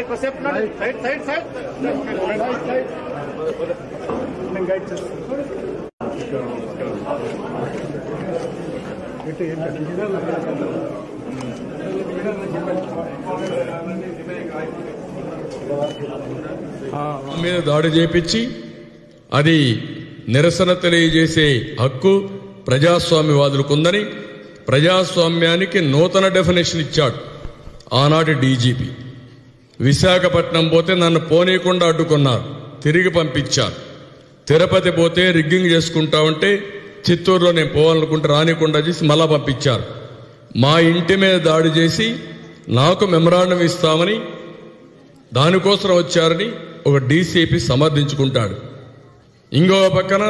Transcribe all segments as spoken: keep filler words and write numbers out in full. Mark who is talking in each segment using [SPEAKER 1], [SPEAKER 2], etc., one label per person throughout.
[SPEAKER 1] Side కొసేపు side side side నేను guide చేస్తాను.
[SPEAKER 2] మీద దాడి చేపించి అది నిరసన తెలియజేసే హక్కు ప్రజాస్వామ్యవాదులకు ఉందని ప్రజాస్వామ్యానికి నూతన డెఫినేషన్ ఇచ్చాడు ఆనాటి డీజీపీ. విశాఖపట్నం పోతే నన్ను పోనీయకుండా అడ్డుకున్నారు, తిరిగి పంపించారు. తిరుపతి పోతే రిగ్గింగ్ చేసుకుంటా ఉంటే చిత్తూరులో నేను పోవాలనుకుంటే రానికుండా చేసి మళ్ళా పంపించారు. మా ఇంటి మీద దాడి చేసి నాకు మెమరాండం ఇస్తామని దానికోసం వచ్చారని ఒక డీసీపీ సమర్థించుకుంటాడు. ఇంకో పక్కన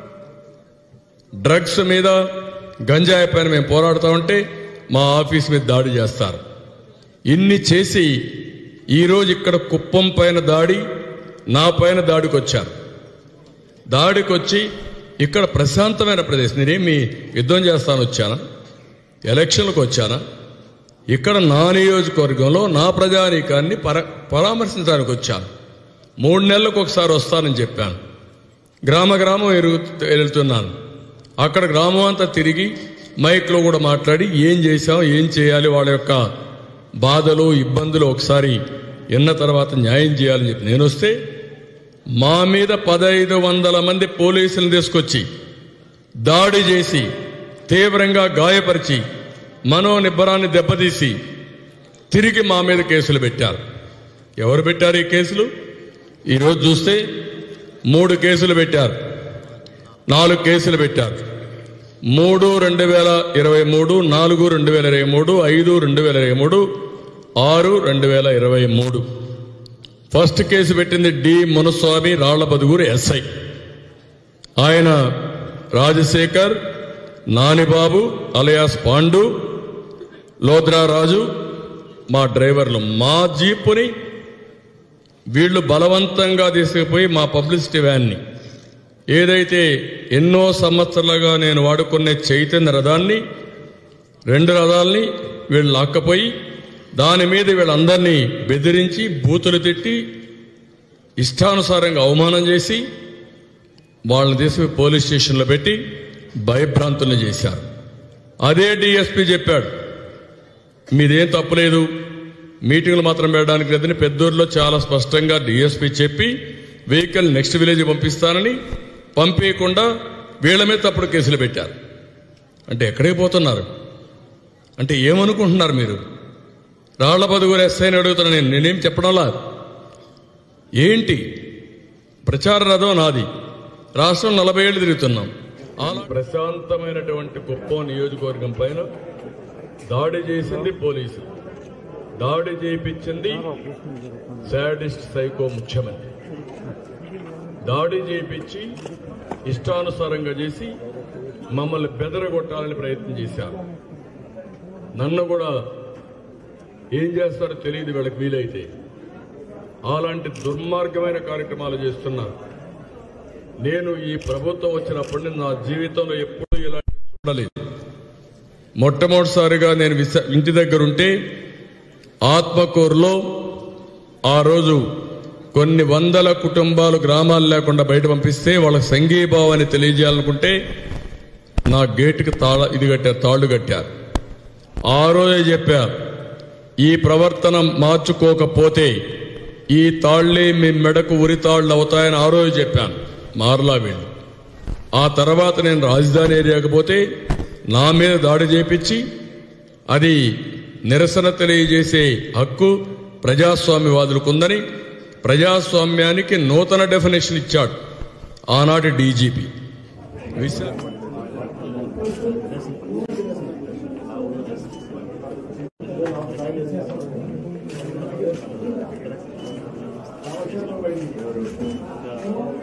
[SPEAKER 2] డ్రగ్స్ మీద గంజాయి పైన మేము పోరాడుతూ ఉంటే మా ఆఫీస్ మీద దాడి చేస్తారు. ఇన్ని చేసి ఈరోజు ఇక్కడ కుప్పం పైన దాడి, నా పైన దాడికి వచ్చారు. దాడికి వచ్చి ఇక్కడ ప్రశాంతమైన ప్రదేశం, నేనేమి యుద్ధం చేస్తాను వచ్చానా, ఎలక్షన్లకు వచ్చానా? ఇక్కడ నా నియోజకవర్గంలో నా ప్రజానీకాన్ని పర పరామర్శించడానికి వచ్చాను. మూడు నెలలకు ఒకసారి వస్తానని చెప్పాను. గ్రామ గ్రామం వెళ్తున్నాను. అక్కడ గ్రామం అంతా తిరిగి మైక్లో కూడా మాట్లాడి ఏం చేశాం, ఏం చేయాలి, వాళ్ళ యొక్క బాధలు ఇబ్బందులు ఒకసారి విన్న తర్వాత న్యాయం చేయాలని చెప్పి నేను వస్తే మా మీద పదహైదు వందల మంది పోలీసులను తీసుకొచ్చి దాడి చేసి తీవ్రంగా గాయపరిచి మనోనిబ్బరాన్ని దెబ్బతీసి తిరిగి మా మీద కేసులు పెట్టారు. ఎవరు పెట్టారు ఈ కేసులు? ఈరోజు చూస్తే మూడు కేసులు పెట్టారు, నాలుగు కేసులు పెట్టారు. మూడు రెండు వేల ఇరవై మూడు నాలుగు రెండు వేల ఇరవై మూడు ఐదు రెండు వేల ఇరవై మూడు ఆరు రెండు వేల ఇరవై మూడు ఫస్ట్ కేసు పెట్టింది డి మునుస్వామి, రాళ్లబదుగూరు ఎస్ఐ. ఆయన రాజశేఖర్, నానిబాబు అలియాస్ పాండు, లోద్రా రాజు మా డ్రైవర్లు. మా జీపుని వీళ్లు బలవంతంగా తీసుకుపోయి మా పబ్లిసిటీ వ్యాన్ని, ఏదైతే ఎన్నో సంవత్సరాలుగా నేను వాడుకునే చైతన్య రథాన్ని, రెండు రథాలని వీళ్ళు లాక్కపోయి దాని మీద వీళ్ళందరినీ బెదిరించి బూతులు తిట్టి ఇష్టానుసారంగా అవమానం చేసి వాళ్ళని తీసుకుని పోలీస్ స్టేషన్లో పెట్టి భయభ్రాంతులను చేశారు. అదే డీఎస్పీ చెప్పాడు మీదేం తప్పులేదు, మీటింగ్లు మాత్రం పెట్టడానికి లేదని పెద్దూరులో చాలా స్పష్టంగా డీఎస్పీ చెప్పి వెహికల్ నెక్స్ట్ విలేజ్ పంపిస్తానని పంపించకుండా వీళ్ళ మీద తప్పుడు కేసులు పెట్టారు. అంటే ఎక్కడికి పోతున్నారు? అంటే ఏమనుకుంటున్నారు మీరు? రాళ్లబదుగూరు ఎస్ఐని అడుగుతున్నా నేను, నేనేం చెప్పడంలా. ఏంటి ప్రచార రథం నాది, రాష్ట్రం నలభై ఏళ్ళు తిరుగుతున్నాం. అలా ప్రశాంతమైనటువంటి కుప్పం నియోజకవర్గం పైన దాడి చేసింది పోలీసు, దాడి చేయించింది శాడిస్ట్ సైకో ముఖ్యమంత్రి. దాడి చేయించి ఇష్టానుసారంగా చేసి మమ్మల్ని బెదరగొట్టాలని ప్రయత్నం చేశారు. నన్ను కూడా ఏం చేస్తారో తెలియదు వీళ్ళకి వీలైతే. అలాంటి దుర్మార్గమైన కార్యక్రమాలు చేస్తున్నారు. నేను ఈ ప్రభుత్వం వచ్చినప్పటి నుంచి నా జీవితంలో ఎప్పుడూ ఇలాంటి చూడలేదు. మొట్టమొదటిసారిగా నేను ఇంటి దగ్గర ఉంటే ఆత్మకూరులో ఆ రోజు కొన్ని వందల కుటుంబాలు గ్రామాలు లేకుండా బయట పంపిస్తే వాళ్ళకి సంఘీభావాన్ని తెలియజేయాలనుకుంటే నా గేటుకి తాళ ఇది కట్టారు, తాళ్లు కట్టారు. ఆ రోజే చెప్పా ఈ ప్రవర్తన మార్చుకోకపోతే ఈ తాళ్లే మీ మెడకు ఉరి తాళ్లు అవుతాయని ఆ రోజు చెప్పాను. మారలా వీళ్ళు. ఆ తర్వాత నేను రాజధాని ఏరియాకి పోతే నా మీద దాడి చేపించి అది నిరసన తెలియజేసే హక్కు ప్రజాస్వామ్యవాదులకు ఉందని ప్రజాస్వామ్యానికి నూతన డెఫినేషన్ ఇచ్చాడు ఆనాటి డీజీపీ. Visakha
[SPEAKER 1] Thank you.